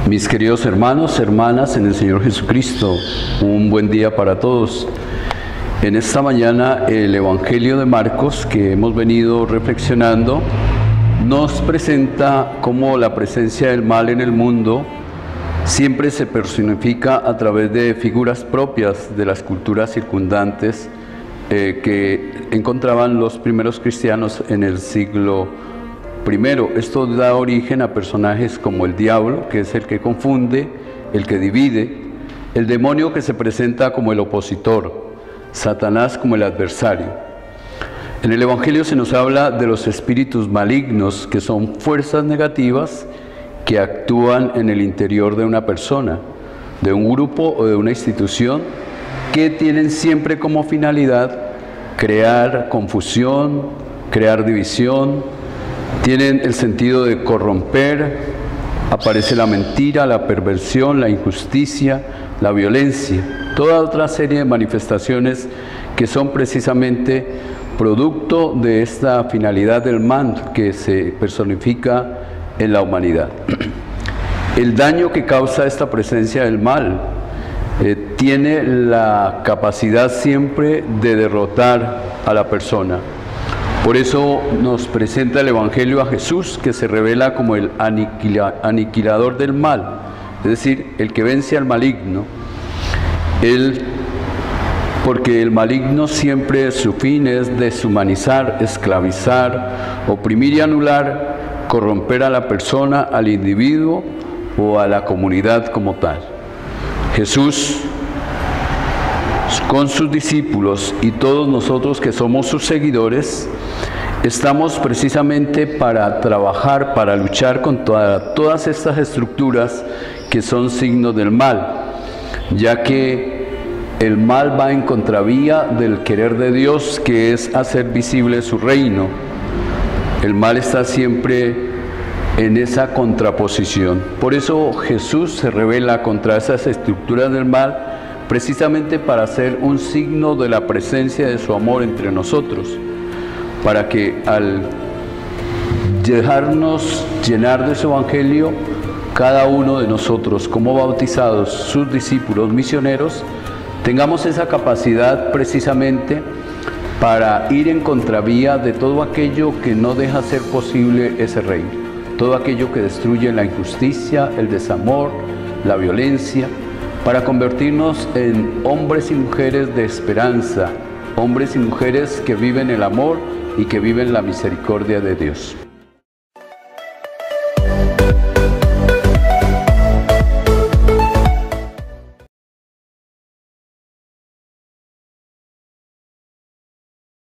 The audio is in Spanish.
Mis queridos hermanos, hermanas en el Señor Jesucristo, un buen día para todos. En esta mañana el Evangelio de Marcos que hemos venido reflexionando nos presenta cómo la presencia del mal en el mundo siempre se personifica a través de figuras propias de las culturas circundantes que encontraban los primeros cristianos en el siglo I. Esto da origen a personajes como el diablo, que es el que confunde, el que divide, el demonio que se presenta como el opositor, Satanás como el adversario. En el Evangelio se nos habla de los espíritus malignos, que son fuerzas negativas que actúan en el interior de una persona, de un grupo o de una institución, que tienen siempre como finalidad crear confusión, crear división, tienen el sentido de corromper. Aparece la mentira, la perversión, la injusticia, la violencia, toda otra serie de manifestaciones que son precisamente producto de esta finalidad del mal que se personifica en la humanidad. El daño que causa esta presencia del mal tiene la capacidad siempre de derrotar a la persona. Por eso nos presenta el Evangelio a Jesús, que se revela como el aniquilador del mal, es decir, el que vence al maligno. Porque el maligno siempre su fin es deshumanizar, esclavizar, oprimir y anular, corromper a la persona, al individuo o a la comunidad como tal. Jesús, con sus discípulos y todos nosotros que somos sus seguidores, estamos precisamente para trabajar, para luchar contra todas estas estructuras que son signos del mal, ya que el mal va en contravía del querer de Dios, que es hacer visible su reino. El mal está siempre en esa contraposición. Por eso Jesús se revela contra esas estructuras del mal, precisamente para hacer un signo de la presencia de su amor entre nosotros, para que al dejarnos llenar de su Evangelio, cada uno de nosotros, como bautizados, sus discípulos misioneros, tengamos esa capacidad precisamente para ir en contravía de todo aquello que no deja ser posible ese reino, todo aquello que destruye la injusticia, el desamor, la violencia, para convertirnos en hombres y mujeres de esperanza, hombres y mujeres que viven el amor y que viven la misericordia de Dios.